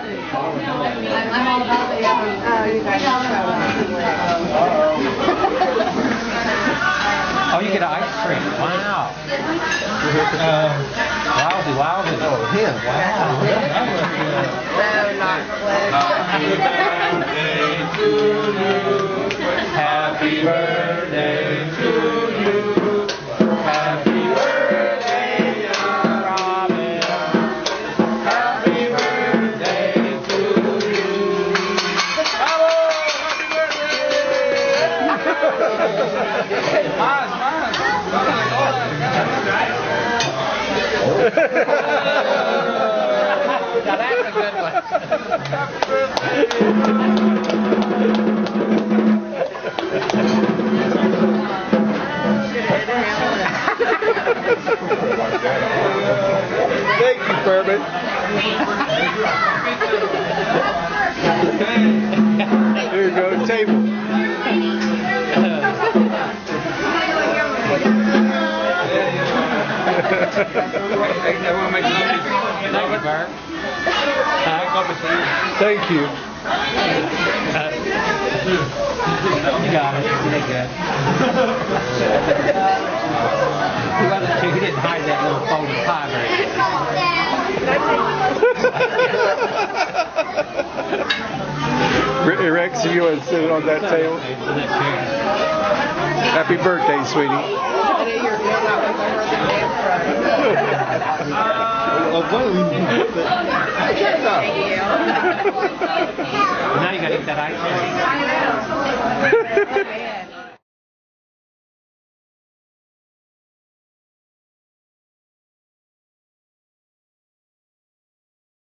I'm all about the you guys Oh, you get an ice cream. Wow. Wowzy. Oh, him. Wow. No, not Happy birthday to you. Happy birthday to you. Happy birthday, young Robin. Happy birthday to you. Bravo! Happy birthday! Maz. Now that's a good one. Thank you, Furman. Here you go, table. Thank you. You got it. You did good. He didn't hide that little folded pie very Rex, you want to sit on that table? Happy birthday, sweetie. Now you got to eat that ice cream.